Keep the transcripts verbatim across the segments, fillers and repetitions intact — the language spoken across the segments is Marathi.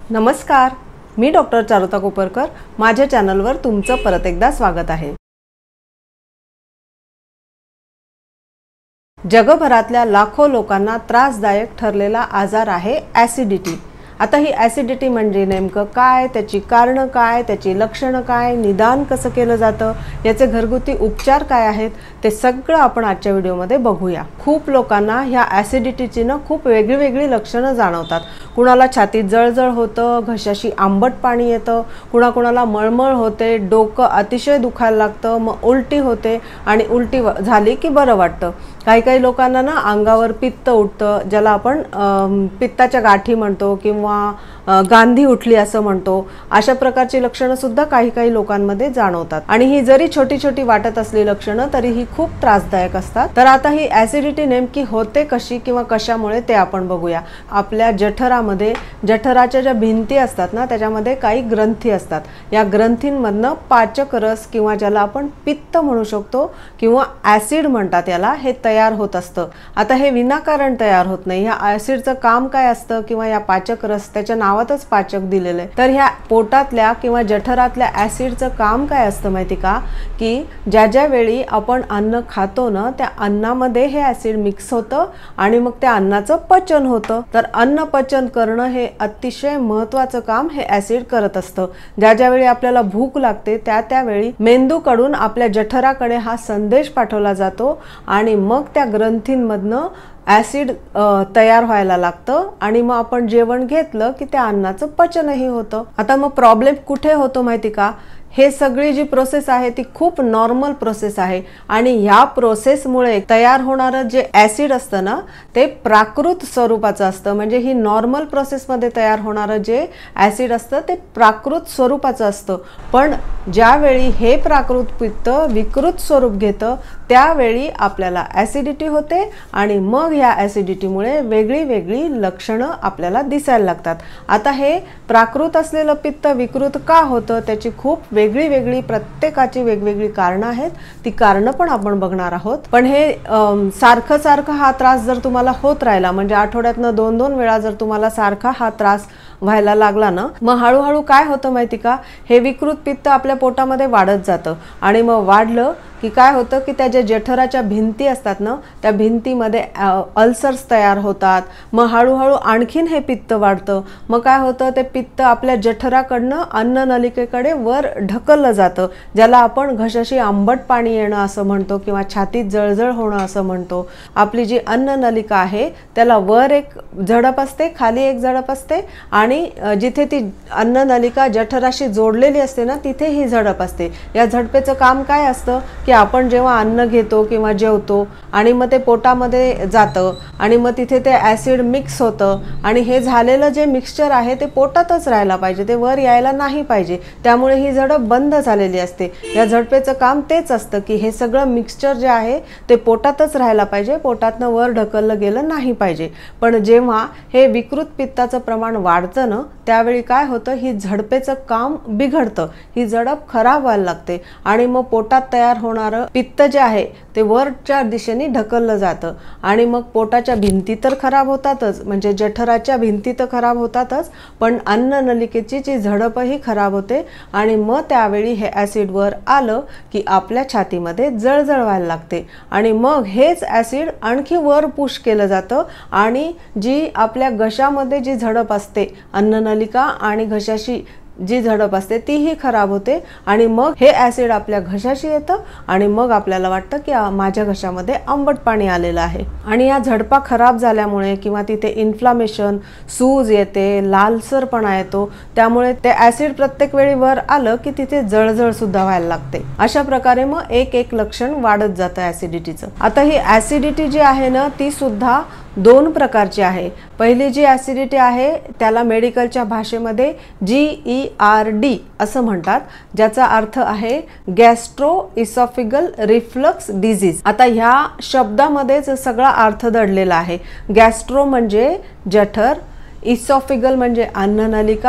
नमस्कार, मी डॉक्टर चारुता कोपरकर. माझ्या चॅनलवर तुमचं परत एकदा स्वागत आहे. जगभरातल्या लाखो लोकांना त्रासदायक ठरलेला आजार आहे ॲसिडिटी. आता ही ॲसिडिटी म्हणजे नेमकं काय, त्याची कारणं काय, त्याची लक्षणं काय, निदान कसं केलं जातं, याचे घरगुती उपचार काय आहेत, ते सगळं आपण आजच्या व्हिडिओमध्ये बघूया. खूप लोकांना ह्या ॲसिडिटीची ना खूप वेगळी वेगळी लक्षणं जाणवतात. कुणाला छातीत जळजळ होतं, घशाशी आंबट पाणी येतं, कुणाकुणाला मळमळ होते, डोकं अतिशय दुखायला लागतं, मग उलटी होते आणि उलटी झाली की बरं वाटतं. काही काही लोकांना ना अंगावर पित्त उठतं, ज्याला आपण पित्ताच्या गाठी म्हणतो किंवा गांधी उठली असं म्हणतो. अशा प्रकारची लक्षणं सुद्धा काही काही लोकांमध्ये जाणवतात आणि ही जरी छोटी छोटी वाटत असली लक्षणं तरी ही खूप त्रासदायक असतात. तर आता ही ॲसिडिटी नेमकी होते कशी किंवा कशामुळे ते आपण बघूया. आपल्या जठरामध्ये जठराच्या ज्या भिंती असतात ना त्याच्यामध्ये काही ग्रंथी असतात. या ग्रंथींमधनं पाचक रस किंवा ज्याला आपण पित्त म्हणू शकतो किंवा ॲसिड म्हणतात याला, हे तयार होत असतं. आता हे विनाकारण तयार होत नाही. ह्या ॲसिडचं काम काय असतं किंवा या पाचक रस, त्याच्या नावातच पाचक दिलेलं आहे. तर ह्या पोटातल्या किंवा जठरातल्या ॲसिडचं काम काय असतं माहिती का, की ज्या ज्या वेळी आपण अन्न खातो ना त्या अन्नामध्ये हे ॲसिड मिक्स होतं आणि मग त्या अन्नाचं पचन होतं. तर अन्न पचन करणं हे अतिशय महत्त्वाचं काम हे ॲसिड करत असतं. ज्या ज्यावेळी आपल्याला भूक लागते त्या त्यावेळी मेंदूकडून आपल्या जठराकडे हा संदेश पाठवला जातो आणि मग त्या ग्रंथींमधनं ॲसिड तयार व्हायला लागतं आणि मग आपण जेवण घेतलं की त्या अन्नाचं पचनही होतं. आता मग प्रॉब्लेम कुठे होतो माहिती का, हे सगळी जी प्रोसेस आहे ती खूप नॉर्मल प्रोसेस आहे आणि ह्या प्रोसेसमुळे तयार होणारं जे ॲसिड असतं ना ते प्राकृत स्वरूपाचं असतं. म्हणजे ही नॉर्मल प्रोसेसमध्ये तयार होणारं जे ॲसिड असतं ते प्राकृत स्वरूपाचं असतं. पण ज्यावेळी हे प्राकृत पित्त विकृत स्वरूप घेतं त्यावेळी आपल्याला ॲसिडिटी होते आणि मग ह्या ॲसिडिटीमुळे वेगळी वेगळी लक्षणं आपल्याला दिसायला लागतात. आता हे प्राकृत असलेलं पित्त विकृत का होतं त्याची खूप वेगळी वेगळी प्रत्येकाची वेगवेगळी कारणं आहेत. ती कारणं पण आपण बघणार आहोत. पण हे सारखं सारखं हा त्रास जर तुम्हाला होत राहिला, म्हणजे आठवड्यातनं दोन दोन वेळा जर तुम्हाला सारखा हा त्रास व्हायला लागला ना, मग हळूहळू काय होतं माहिती का, हे विकृत पित्त आपल्या पोटामध्ये वाढत जातं आणि मग वाढलं की काय होतं की त्या ज्या जठराच्या भिंती असतात ना त्या भिंतीमध्ये अल्सर्स तयार होतात. मग हळूहळू आणखीन हे पित्त वाढतं. मग काय होतं, ते पित्त आपल्या जठराकडनं अन्ननलिकेकडे वर ढकललं जातं, ज्याला आपण घशाशी आंबट पाणी येणं असं म्हणतो किंवा छातीत जळजळ होणं असं म्हणतो. आपली जी अन्ननलिका आहे त्याला वर एक झडप असते, खाली एक झडप असते आणि जिथे ती अन्ननलिका जठराशी जोडलेली असते ना तिथे ही झडप असते. या झडपेचं काम काय असतं की आपण जेव्हा अन्न घेतो किंवा जेवतो आणि मग ते पोटामध्ये जातं आणि मग तिथे ते ॲसिड मिक्स होतं आणि हे झालेलं जे मिक्सचर आहे ते पोटातच राहायला पाहिजे, ते वर यायला नाही पाहिजे. त्यामुळे ही झडप बंद झालेली असते. या झडपेचं काम तेच असतं की हे सगळं मिक्सचर जे आहे ते पोटातच राहायला पाहिजे, पोटातनं वर ढकललं गेलं नाही पाहिजे. पण जेव्हा हे विकृत पित्ताचं प्रमाण वाढतं ना त्यावेळी काय होतं, ही झडपेचं काम बिघडतं, ही झडप खराब व्हायला लागते आणि मग पोटात तयार होणारं पित्त जे आहे ते वरच्या दिशेने ढकललं जातं आणि मग पोटाच्या भिंती तर खराब होतातच, म्हणजे जठराच्या भिंती तर खराब होतातच, पण अन्ननलिकेची जी झडपही खराब होते आणि मग त्यावेळी हे ॲसिड वर आलं की आपल्या छातीमध्ये जळजळ व्हायला लागते आणि मग हेच ॲसिड आणखी वर पुश केलं जातं आणि जी आपल्या घशामध्ये जी झडप असते, अन्ननलिका आणि घशाशी जी झडप असते तीही खराब होते आणि मग हे ॲसिड आपल्या घशाशी येतं आणि मग आपल्याला वाटतं की माझ्या घशामध्ये आंबट पाणी आलेलं आहे. आणि या झडपा खराब झाल्यामुळे किंवा तिथे इन्फ्लामेशन, सूज येते, लालसरपणा येतो, त्यामुळे ते ॲसिड प्रत्येक वेळी वर आलं की तिथे जळजळ सुद्धा व्हायला लागते. अशा प्रकारे मग एक एक लक्षण वाढत जातं ॲसिडिटीचं. आता ही ॲसिडिटी जी आहे ना ती सुद्धा दोन प्रकारची आहे. पहिली जी ॲसिडिटी आहे त्याला मेडिकलच्या भाषेमध्ये जी ई आर डी असं म्हणतात, ज्याचा अर्थ आहे गॅस्ट्रो इसॉफिगल रिफ्लक्स डिझीज. आता ह्या शब्दामध्येच सगळा अर्थ दडलेला आहे. गॅस्ट्रो म्हणजे जठर, इसॉफिगल म्हणजे अन्ननलिका,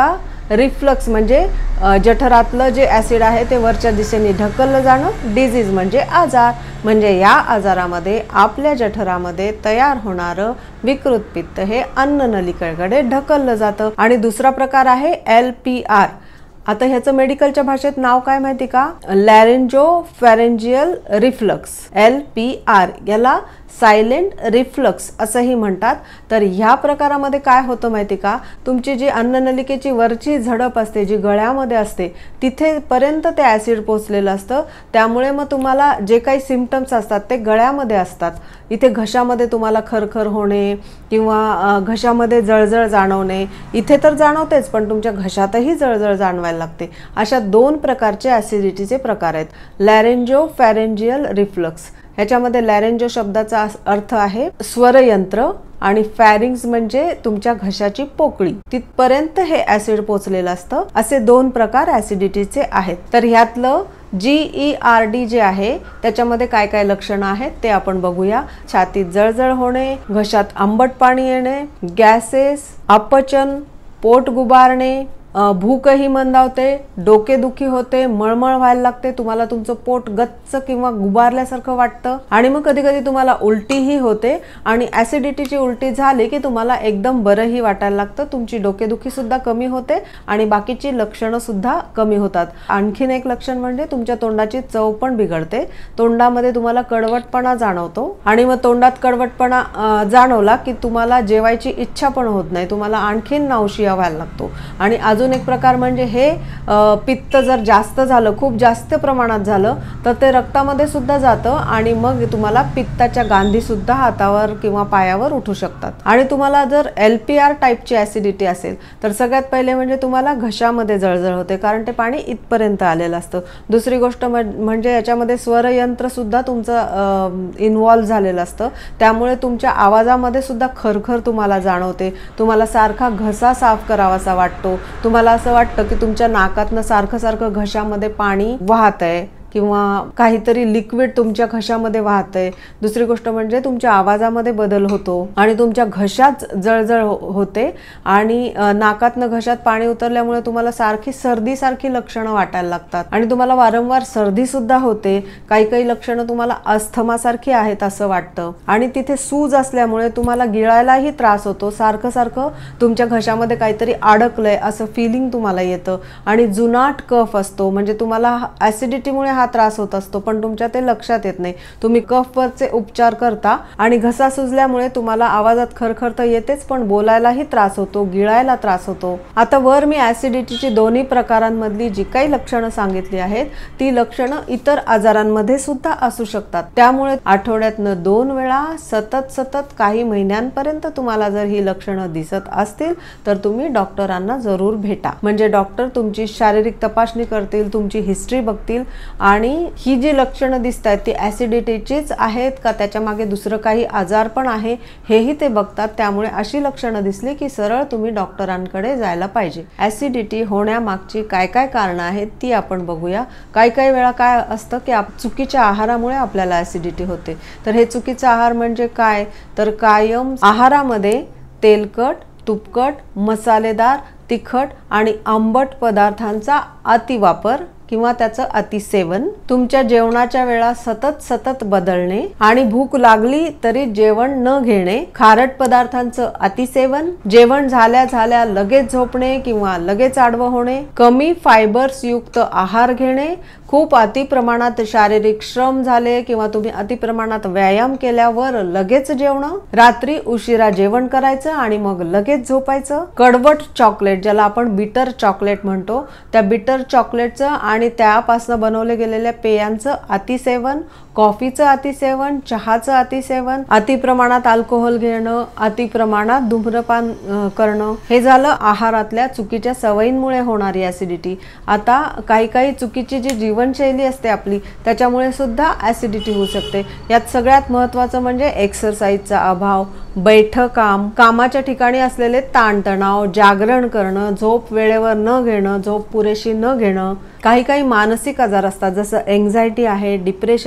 रिफ्लक्स म्हणजे जठरातलं जे ॲसिड आहे ते वरच्या दिशेने ढकललं जाणं. डिझीज म्हणजे आजार, म्हणजे या आजारामध्ये आपल्या जठरामध्ये तयार होणारं विकृत पित्त हे अन्न नलिकेकडे ढकललं जातं. आणि दुसरा प्रकार आहे एल पी आर. आता ह्याचं मेडिकलच्या भाषेत नाव काय माहिती का? Laryngo pharyngeal reflux, L P R. याला सायलेंट रिफ्लक्स असंही म्हणतात. तर ह्या प्रकारामध्ये काय होतं माहिती का? तुमची जी अन्ननलिकेची वरची झडप असते, जी गळ्यामध्ये असते, तिथेपर्यंत ते ॲसिड पोचलेलं असतं. त्यामुळे मग तुम्हाला जे काही सिम्पटम्स असतात ते गळ्यामध्ये असतात. इथे घशामध्ये तुम्हाला खरखर होणे किंवा घशामध्ये जळजळ जाणवणे, इथे तर जाणवतेच पण तुमच्या घशातही जळजळ जाणवायला लागते. अशा दोन प्रकारचे ॲसिडिटीचे प्रकार आहेत. लॅरेंजो फॅरेंजियल रिफ्लक्स, ह्याच्यामध्ये लॅरेंजो शब्दाचा अर्थ आहे स्वरयंत्र आणि फॅरिंग्स म्हणजे तुमच्या घशाची पोकळी, तिथपर्यंत हे ॲसिड पोचलेलं असतं. असे दोन प्रकार ॲसिडिटीचे आहेत. तर ह्यातलं जी ई आर डी जे आहे त्याच्यामध्ये काय काय लक्षणं आहेत ते आपण बघूया. छातीत जळजळ होणे, घशात आंबट पाणी येणे, गॅसेस, अपचन, पोट गुबारणे, भूकही मंदावते, डोकेदुखी होते, मळमळ व्हायला लागते, तुम्हाला तुमचं पोट गच्च किंवा गुबारल्यासारखं वाटतं आणि मग कधी कधी तुम्हाला उलटीही होते. आणि ॲसिडिटीची उलटी झाली की तुम्हाला एकदम बरंही वाटायला लागतं, तुमची डोकेदुखी सुद्धा कमी होते आणि बाकीची लक्षणं सुद्धा कमी होतात. आणखीन एक लक्षण म्हणजे तुमच्या तोंडाची चव पण बिघडते, तोंडामध्ये तुम्हाला कडवटपणा जाणवतो आणि मग तोंडात कडवटपणा जाणवला की तुम्हाला जेवायची इच्छा पण होत नाही, तुम्हाला आणखीन नाउशिया व्हायला लागतो. आणि अजून एक प्रकार म्हणजे हे पित्त जर जास्त झालं, खूप जास्त प्रमाणात झालं तर ते रक्तामध्ये सुद्धा जातं आणि मग तुम्हाला पित्ताच्या गांधी सुद्धा हातावर किंवा पायावर उठू शकतात. आणि तुम्हाला जर एल पी आर टाईपची ॲसिडिटी असेल तर सगळ्यात पहिले म्हणजे तुम्हाला घशामध्ये जळजळ होते, कारण ते पाणी इथपर्यंत आलेलं असतं. दुसरी गोष्ट म्हणजे याच्यामध्ये स्वरयंत्र सुद्धा तुमचं इन्व्हॉल्व झालेलं असतं, त्यामुळे तुमच्या आवाजामध्ये सुद्धा खरखर तुम्हाला जाणवते, तुम्हाला सारखा घसा साफ करावासा वाटतो, तुम्हाला असं वाटतं की तुमच्या नाकातनं सारखं सारखं घशामध्ये पाणी वाहत आहे किंवा काहीतरी लिक्विड तुमच्या घशामध्ये वाहतंय. दुसरी गोष्ट म्हणजे तुमच्या आवाजामध्ये बदल होतो आणि तुमच्या घशात जळजळ होते आणि नाकातनं घशात पाणी उतरल्यामुळे तुम्हाला सारखी सर्दीसारखी लक्षणं वाटायला लागतात आणि तुम्हाला वारंवार सर्दी सुद्धा होते. काही काही लक्षणं तुम्हाला अस्थमासारखी आहेत असं वाटतं आणि तिथे सूज असल्यामुळे तुम्हाला गिळायलाही त्रास होतो, सारखं सारखं तुमच्या घशामध्ये काहीतरी अडकलंय असं फिलिंग तुम्हाला येतं आणि जुनाट कफ असतो, म्हणजे तुम्हाला ॲसिडिटीमुळे हा त्रास होत असतो पण तुमच्या ते लक्षात येत नाही. तुम्ही कफवरचे उपचार करता आणि घसा सुजल्यामुळे तुम्हाला आवाजात खरखर तर येतेच पण बोलायलाही त्रास होतो, गिळायला त्रास होतो. आता वर मी ॲसिडिटीची दोन्ही प्रकारांमधली जी काही लक्षणं सांगितली आहेत ती लक्षणं इतर आजारांमध्ये सुद्धा असू शकतात. त्यामुळे आठवड्यातनं दोन वेळा सतत सतत काही महिन्यांपर्यंत तुम्हाला जर ही लक्षणं दिसत असतील तर तुम्ही डॉक्टरांना जरूर भेटा. म्हणजे डॉक्टर तुमची शारीरिक तपासणी करतील, तुमची हिस्ट्री बघतील आणि ही जी लक्षणं दिसत आहेत ती ॲसिडिटीचीच आहेत का त्याच्या मागे दुसरं काही आजार पण आहे हेही ते बघतात. त्यामुळे अशी लक्षणं दिसली की सरळ तुम्ही डॉक्टरांकडे जायला पाहिजे. ॲसिडिटी होण्यामागची काय काय कारणं आहेत ती आपण बघूया. काही काही वेळा काय असतं की चुकीच्या आहारामुळे आपल्याला ॲसिडिटी होते. तर हे चुकीचं आहार म्हणजे काय? तर कायम आहारामध्ये तेलकट, तुपकट, मसालेदार, तिखट आणि आंबट पदार्थांचा अतिवापर किंवा त्याचं अतिसेवन, तुमच्या जेवणाच्या वेळा सतत सतत बदलणे आणि भूक लागली तरी जेवण न घेणे, खारट पदार्थांचं अतिसेवन, जेवण झाल्या झाल्या लगेच झोपणे किंवा लगेच आडवं होणे, कमी फायबर्स युक्त आहार घेणे, खूप अतिप्रमाणात शारीरिक श्रम झाले किंवा तुम्ही अतिप्रमाणात व्यायाम केल्यावर लगेच जेवणं, रात्री उशिरा जेवण करायचं आणि मग लगेच झोपायचं, कडवट चॉकलेट ज्याला आपण बिटर चॉकलेट म्हणतो त्या बिटर चॉकलेटचं आणि त्यापासून बनवले गेलेल्या पेयांचं अतिसेवन, कॉफीचं अतिसेवन, चहाचं अतिसेवन, अतिप्रमाणात अल्कोहोल घेणं, अतिप्रमाणात धूम्रपान करणं, हे झालं आहारातल्या चुकीच्या सवयींमुळे होणारी ॲसिडिटी. आता काही काही चुकीची जी जीवनशैली असते आपली त्याच्यामुळे सुद्धा ॲसिडिटी होऊ शकते. यात सगळ्यात महत्त्वाचं म्हणजे एक्सरसाइजचा अभाव, बैठं काम, कामाच्या ठिकाणी असलेले ताणतणाव, जागरण करणं, झोप वेळेवर न घेणं, झोप पुरेशी न घेणं, काही काही मानसिक आजार असतात जसं एन्झायटी आहे, डिप्रेशन आहे,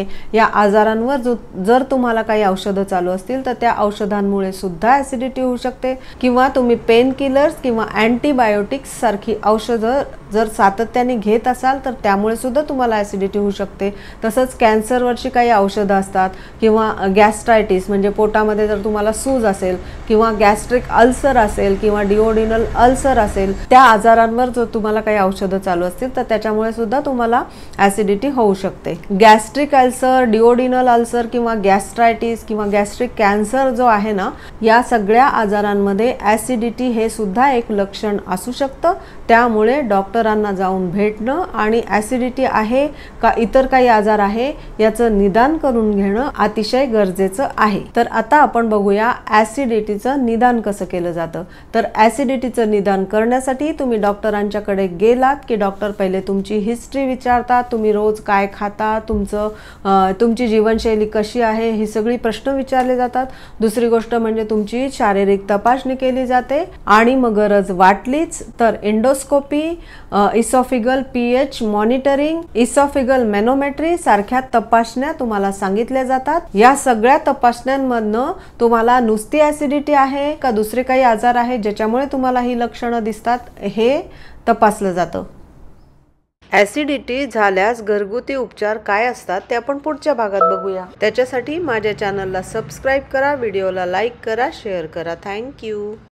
या आजारांवर जो जर तुम्हाला काही औषधं चालू असतील तर त्या औषधांमुळे सुद्धा ॲसिडिटी होऊ शकते, किंवा तुम्ही पेन किलर्स किंवा अँटीबायोटिक्स सारखी औषधं जर सातत्याने घेत असाल तर त्यामुळे सुद्धा तुम्हाला ॲसिडिटी होऊ शकते। तसंच कॅन्सरवरची काही औषधं असतात, किंवा गॅस्ट्रायटिस म्हणजे पोटामध्ये जर तुम्हाला सूज असेल, किंवा गॅस्ट्रिक अल्सर असेल, किंवा डिओडिनल अल्सर असेल, त्या आजारांवर जर तुम्हाला काही औषधं चालू असतील तर त्याच्यामुळे सुद्धा तुम्हाला ॲसिडिटी होऊ शकते। गॅस्ट्रिक अल्सर, डिओडिनल अल्सर किंवा गॅस्ट्रायटिस किंवा गॅस्ट्रिक कॅन्सर जो आहे ना, या सगळ्या आजारांमध्ये ॲसिडिटी हे सुद्धा एक लक्षण असू शकतं। त्यामुळे डॉक्टरांना जाऊन भेटणं आणि ॲसिडिटी आहे का इतर काही आजार आहे याचं निदान करून घेणं अतिशय गरजेचं आहे। तर आता आपण बघूया ॲसिडिटीचं निदान कसं केलं जातं। तर ॲसिडिटीचं निदान करण्यासाठी तुम्ही डॉक्टरांच्याकडे गेलात की डॉक्टर पहिले तुमची हिस्ट्री विचारतात, तुम्ही रोज काय खाता, तुमचं तुमची जीवनशैली कशी आहे ही सगळी प्रश्न विचारले जातात। दुसरी गोष्ट म्हणजे तुमची शारीरिक तपासणी केली जाते, आणि मग गरज वाटलीच तर endoscopy, oesophageal pH monitoring, oesophageal manometry सारख्या तपासण्या तुम्हाला सांगितल्या जातात। या सगळ्या तपासण्यांमधनं तुम्हाला नुसती ॲसिडिटी आहे का दुसरे काही आजार आहे ज्याच्यामुळे तुम्हाला ही लक्षणं दिसतात हे तपासलं जातं। ॲसिडिटी झाल्यास घरगुती उपचार काय असतात ते आपण पुढच्या भागात बघूया। त्याच्यासाठी माझ्या चॅनलला सबस्क्राईब करा, व्हिडिओला लाईक करा, शेअर करा। थँक्यू।